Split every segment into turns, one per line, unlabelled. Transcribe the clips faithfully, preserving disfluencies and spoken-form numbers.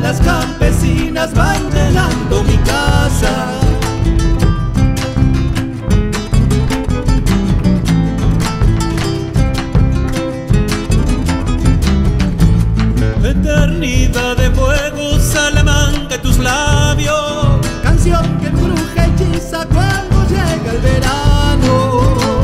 las campesinas van llenando mi casa. Eternidad de fuego, Salamanca en tus labios,
canción que embruja y hechiza cuando llega el verano.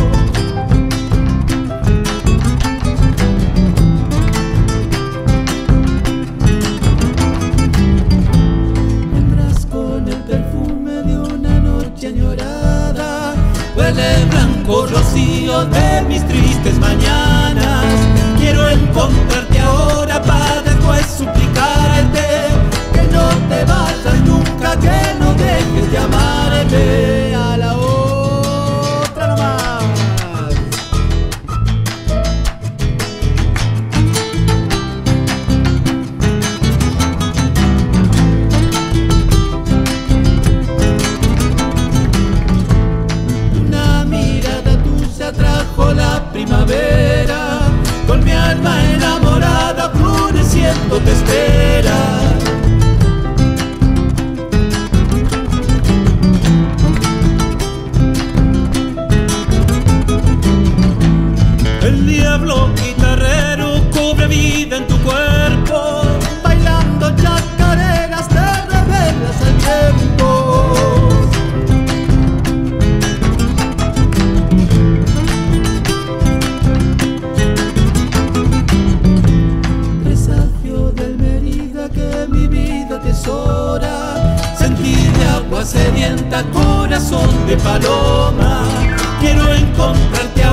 Entras con el perfume de una noche añorada,
huele blanco rocío de mis tristes mañanas. Quiero encontrarte ahora para después suplicarte que no te vayas nunca, que no dejes de amarme.
a la otra nomás.
Una mirada tuya trajo la primavera, con mi alma enamorada floreciendo te espera. El diablo guitarrero cubre vida en tu cuerpo,
Bailando chacareras te revelas al tiempo. Presagio del Mérida que mi vida tesora,
sentir de agua sedienta, corazón de paloma. Quiero encontrarte